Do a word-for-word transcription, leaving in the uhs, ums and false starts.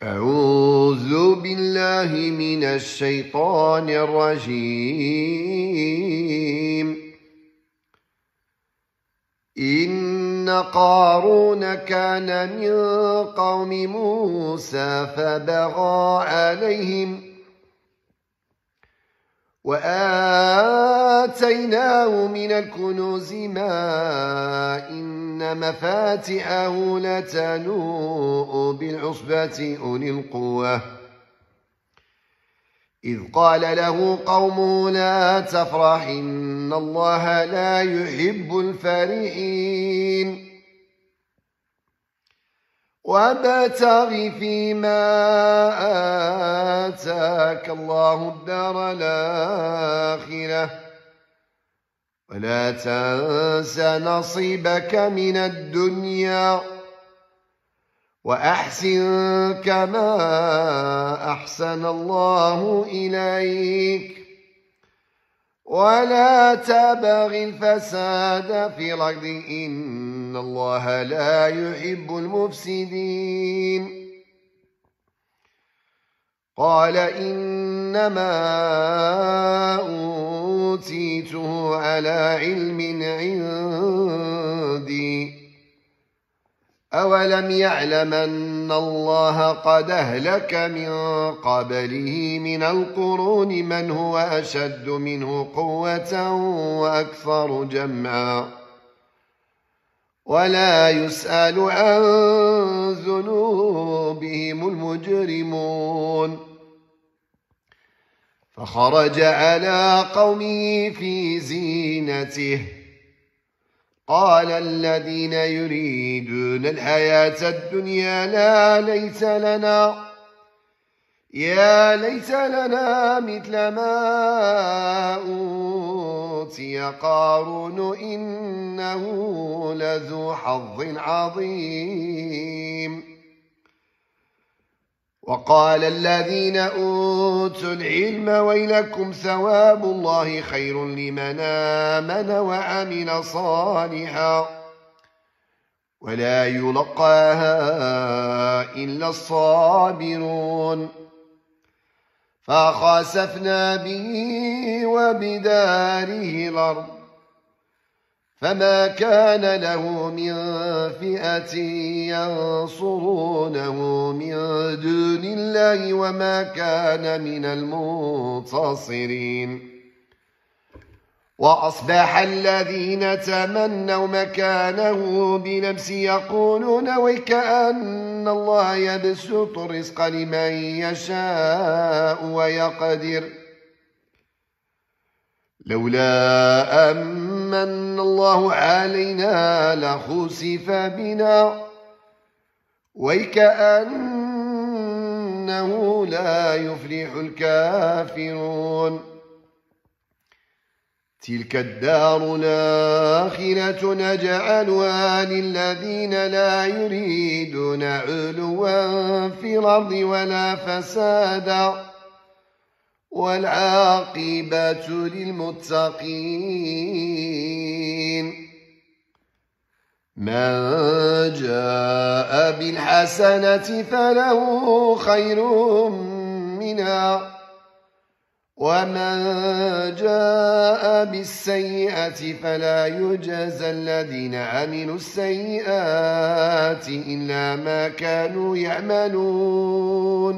أعوذ بالله من الشيطان الرجيم. إن قارون كان من قوم موسى فبغى عليهم وآتيناه من الكنوز ما إن مفاتحه لتنوء بالعصبة أولي القوة إذ قال له قومه لا تفرح إن الله لا يحب الفرحين وابتغ فيما آتاك الله الدار الآخرة ولا تنس نصيبك من الدنيا وأحسن كما أحسن الله إليك ولا تبغ الفساد في الأرض إن الله لا يحب المفسدين. قال إنما أوتيته على علم عندي أولم يعلم أن الله قد أهلك من قبله من القرون من هو أشد منه قوة وأكثر جمعا ولا يسأل عن ذنوبهم المجرمون. فخرج على قومه في زينته قال الذين يريدون الحياة الدنيا لا ليس لنا يا ليت لنا مثل ما أوتي قارون إنه لذو حظ عظيم. وقال الذين أوتوا العلم ويلكم ثواب الله خير لمن آمن وعمل صالحا ولا يلقاها إلا الصابرون. فخسفنا به وبداره الأرض فما كان له من فئة ينصرونه من دون الله وما كان من المنتصرين. وأصبح الذين تمنوا مكانه بلمس يقولون وكأن الله يبسط الرزق لمن يشاء ويقدر لولا أمن الله علينا لخسف بنا وكأنه لا يفلح الكافرون. تلك الدار الآخرة نجعلها للذين لا يريدون علوا في الأرض ولا فسادا والعاقبة للمتقين. من جاء بالحسنة فله خير منها ومن جاء بالسيئة فلا يجزى الذين عملوا السيئات إلا ما كانوا يعملون.